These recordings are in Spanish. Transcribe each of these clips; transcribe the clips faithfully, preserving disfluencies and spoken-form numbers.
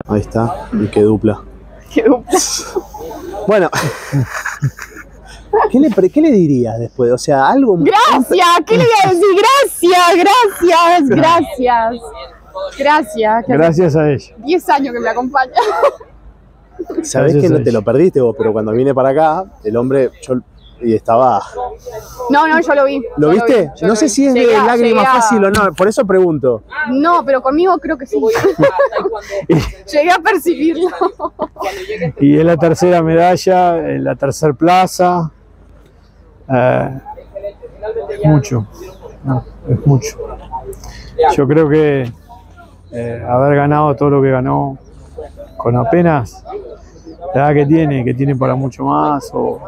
Ahí está, y qué dupla. Qué dupla. Bueno, ¿qué le, ¿qué le dirías después? O sea, algo... Gracias, ¿qué le voy a decir? Gracias, gracias, gracias. Gracias. Gracias a ella. diez años que me acompaña. Sabés que no te lo perdiste vos, pero cuando vine para acá, el hombre, yo y estaba... No, no, yo lo vi. ¿Lo viste? Lo no sé vi. si es llegué, de lágrima llegué a... fácil o no, por eso pregunto. No, pero conmigo creo que sí. Llegué a percibirlo. Y es la tercera medalla, en la tercera plaza. Eh, mucho, no, es mucho. Yo creo que eh, haber ganado todo lo que ganó con apenas la edad que tiene, que tiene para mucho más, o,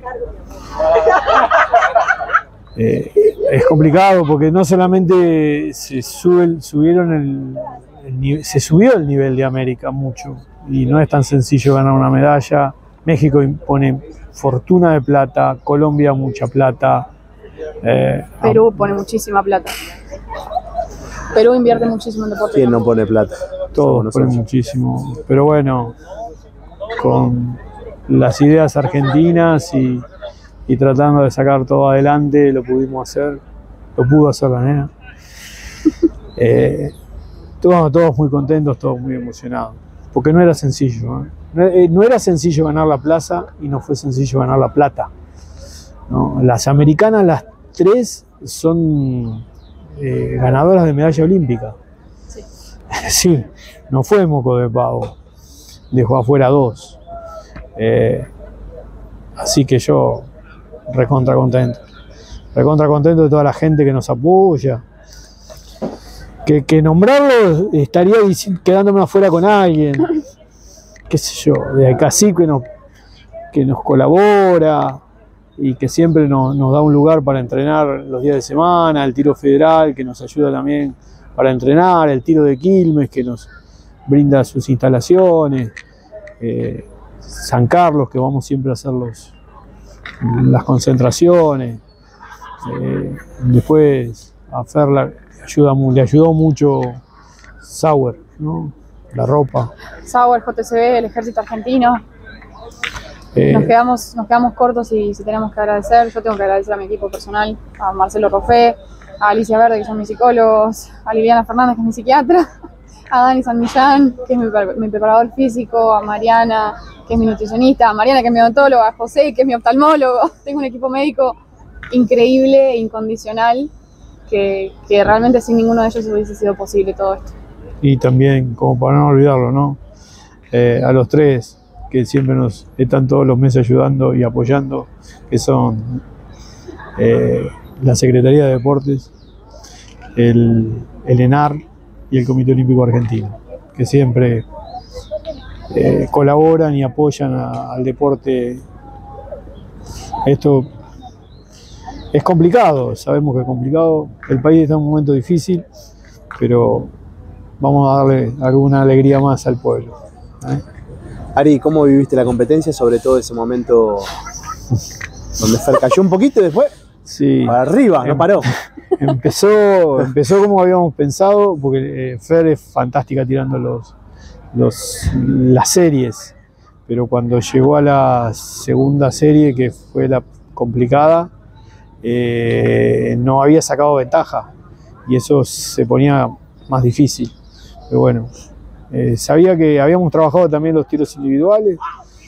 eh, es complicado porque no solamente se sube, subieron el, el, se subió el nivel de América mucho y no es tan sencillo ganar una medalla. México pone fortuna de plata, Colombia mucha plata. Eh, Perú pone muchísima plata. Perú invierte muchísimo en deporte. ¿Quién no pone plata? Todos ponen muchísimo, pero bueno, con las ideas argentinas y, y tratando de sacar todo adelante, lo pudimos hacer, lo pudo hacer la nena. Eh, todos, todos muy contentos, todos muy emocionados, porque no era sencillo, ¿eh? No, eh, no era sencillo ganar la plaza y no fue sencillo ganar la plata, ¿no? Las americanas, las tres, son eh, ganadoras de medalla olímpica. Sí. Sí, no fue moco de pavo, dejó afuera dos. Eh, así que yo recontra contento, recontra contento de toda la gente que nos apoya. Que, que nombrarlo estaría quedándome afuera con alguien, qué sé yo, de Cacique que nos, que nos colabora y que siempre nos, nos da un lugar para entrenar los días de semana, el tiro federal que nos ayuda también para entrenar, el tiro de Quilmes que nos brinda sus instalaciones, eh, San Carlos que vamos siempre a hacer los, las concentraciones, eh, después a Fer la, ayuda, le ayudó mucho Sauer, ¿no? La ropa. Sauer, J C B, el ejército argentino. Eh, nos, quedamos, nos quedamos cortos y si tenemos que agradecer, yo tengo que agradecer a mi equipo personal, a Marcelo Roffé, a Alicia Verde, que son mis psicólogos, a Liliana Fernández, que es mi psiquiatra, a Dani San Millán, que es mi, mi preparador físico, a Mariana, que es mi nutricionista, a Mariana, que es mi odontóloga, a José, que es mi oftalmólogo. Tengo un equipo médico increíble e incondicional, que, que realmente sin ninguno de ellos hubiese sido posible todo esto. Y también, como para no olvidarlo, ¿no? Eh, a los tres que siempre nos están todos los meses ayudando y apoyando, que son eh, la Secretaría de Deportes, el, el ENAR y el Comité Olímpico Argentino, que siempre eh, colaboran y apoyan a, al deporte. Esto es complicado, sabemos que es complicado, el país está en un momento difícil, pero vamos a darle alguna alegría más al pueblo, ¿eh? Ari, ¿cómo viviste la competencia? Sobre todo ese momento donde Fer cayó un poquito y después sí, para arriba, em, no paró. Empezó, empezó como habíamos pensado, porque eh, Fer es fantástica tirando los, los, las series, pero cuando llegó a la segunda serie, que fue la complicada, eh, no había sacado ventaja y eso se ponía más difícil. Pero bueno, eh, sabía que habíamos trabajado también los tiros individuales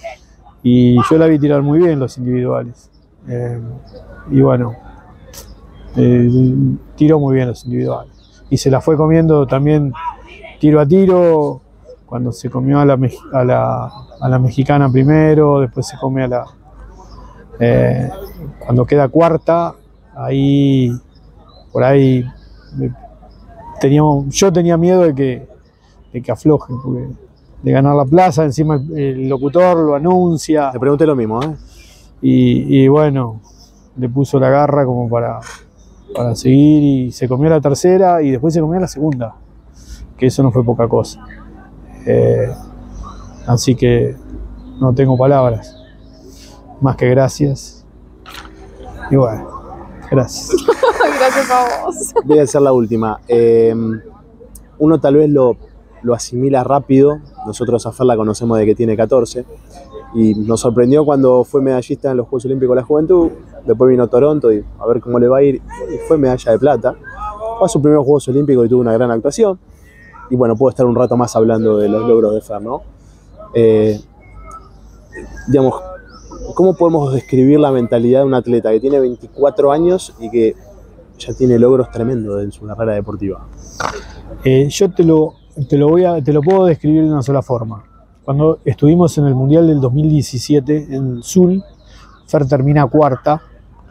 y yo la vi tirar muy bien los individuales. Eh, y bueno, eh, tiró muy bien los individuales. Y se la fue comiendo también tiro a tiro, cuando se comió a la, a la, a la mexicana primero, después se come a la... Eh, cuando queda cuarta, ahí, por ahí, teníamos, yo tenía miedo de que, de que afloje, porque de ganar la plaza, encima el, el locutor lo anuncia. Te pregunté lo mismo, ¿eh? Y, y bueno, le puso la garra como para, para seguir y se comió la tercera y después se comió la segunda, que eso no fue poca cosa. Eh, así que no tengo palabras, más que gracias. Y bueno, gracias. Gracias a vos. Voy a hacer la última. Eh, uno tal vez lo, lo asimila rápido. Nosotros a Fer la conocemos de que tiene catorce. Y nos sorprendió cuando fue medallista en los Juegos Olímpicos de la Juventud. Después vino a Toronto y a ver cómo le va a ir. Y fue medalla de plata. Fue a sus primeros Juegos Olímpicos y tuvo una gran actuación. Y bueno, puedo estar un rato más hablando de los logros de Fer, ¿no? Eh, digamos, ¿cómo podemos describir la mentalidad de un atleta que tiene veinticuatro años y que ya tiene logros tremendos en su carrera deportiva? Eh, yo te lo, te, lo voy a, te lo puedo describir de una sola forma. Cuando estuvimos en el Mundial del dos mil diecisiete en Sul, Fer termina cuarta.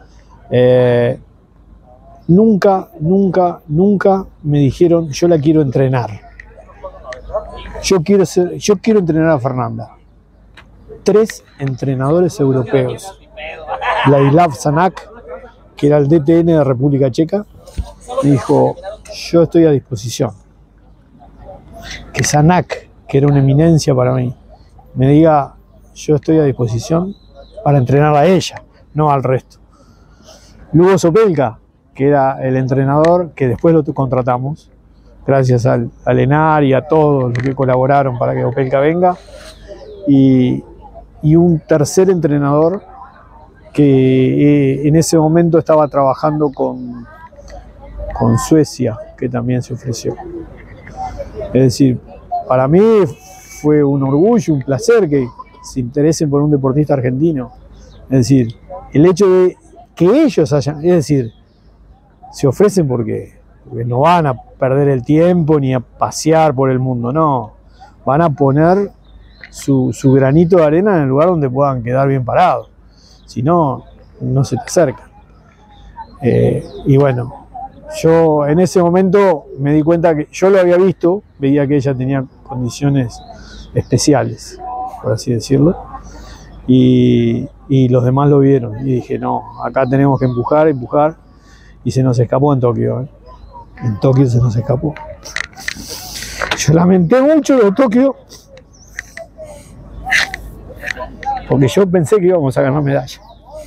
Eh, nunca, nunca, nunca me dijeron, yo la quiero entrenar. Yo quiero, ser, yo quiero entrenar a Fernanda. Tres entrenadores europeos. Vladislav Sanak, que era el D T N de República Checa, me dijo, yo estoy a disposición. Que Sanak, que era una eminencia para mí, me diga, yo estoy a disposición para entrenarla a ella, no al resto. Lugo Sopelka, que era el entrenador que después lo contratamos, gracias al, al ENAR y a todos los que colaboraron para que Opelka venga, y, y un tercer entrenador que eh, en ese momento estaba trabajando con, con Suecia, que también se ofreció. Es decir, para mí fue un orgullo, un placer que se interesen por un deportista argentino. Es decir, el hecho de que ellos hayan, es decir, se ofrecen porque, porque no van a perder el tiempo ni a pasear por el mundo, no. Van a poner su, su granito de arena en el lugar donde puedan quedar bien parados. Si no, no se te acercan. Eh, y bueno, yo en ese momento me di cuenta que yo lo había visto, veía que ella tenía condiciones especiales, por así decirlo, y, y los demás lo vieron. Y dije, no, acá tenemos que empujar, empujar, y se nos escapó en Tokio. ¿eh? En Tokio se nos escapó. Yo lamenté mucho lo de Tokio, porque yo pensé que íbamos a ganar medalla.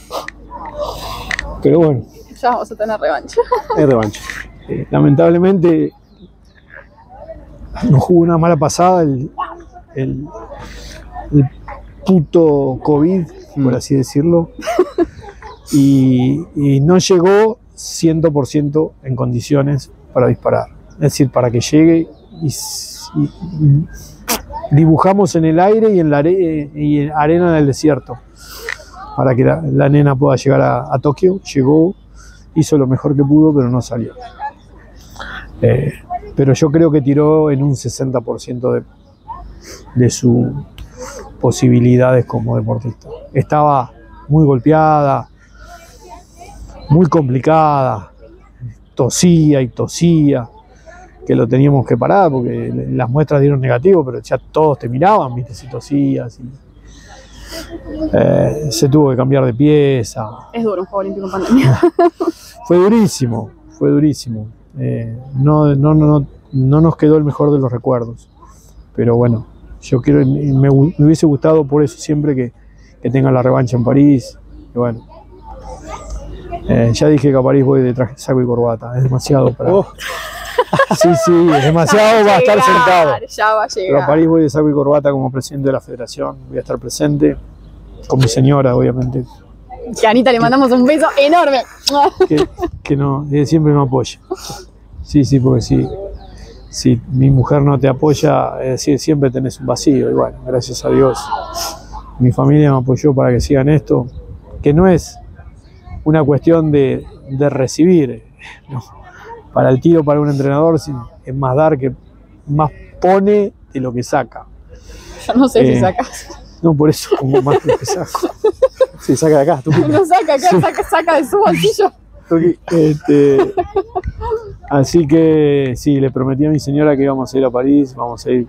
Pero bueno. Ya vamos a tener revancha. Es revancha. Eh, lamentablemente nos jugó una mala pasada el, el, el puto COVID, mm. por así decirlo. Y, y no llegó cien por ciento en condiciones para disparar. Es decir, para que llegue y, y, y dibujamos en el aire y en la are, y en arena del desierto para que la, la nena pueda llegar a, a Tokio. Llegó, hizo lo mejor que pudo, pero no salió. Eh, pero yo creo que tiró en un sesenta por ciento de, de sus posibilidades como deportista. Estaba muy golpeada, muy complicada, tosía y tosía, que lo teníamos que parar porque las muestras dieron negativo, pero ya todos te miraban, viste, si tosías. Y, eh, se tuvo que cambiar de pieza. Es duro un Juego Olímpico en pandemia. Fue durísimo, fue durísimo. Eh, no, no, no, no nos quedó el mejor de los recuerdos, pero bueno, yo quiero, me, me hubiese gustado por eso siempre que, que tenga la revancha en París. Y bueno, eh, ya dije que a París voy de traje, saco y corbata, es demasiado para... Oh. Sí, sí, es demasiado para estar sentado. Ya va a llegar. Pero a París voy de saco y corbata como presidente de la federación, voy a estar presente, con mi señora obviamente. Que a Anita le mandamos un beso enorme. Que, que no, siempre me apoya. Sí, sí, porque si, si mi mujer no te apoya, es decir, siempre tenés un vacío. Y bueno, gracias a Dios, mi familia me apoyó para que sigan esto, que no es una cuestión de, de recibir, no. Para el tiro, para un entrenador, es más dar que más pone de lo que saca. Yo no sé eh, si sacas. No, por eso, como más de lo que saco. Sí, saca de acá. Tú. No saca acá, sí. saca, saca de su bolsillo. Este, así que sí, le prometí a mi señora que íbamos a ir a París, vamos a ir.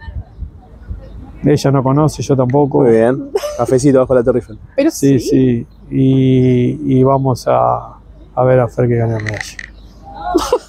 Ella no conoce, yo tampoco. Muy bien. Cafecito bajo la Torre Eiffel. Pero sí, sí. sí. Y, y vamos a, a ver a Fer que gane la medalla.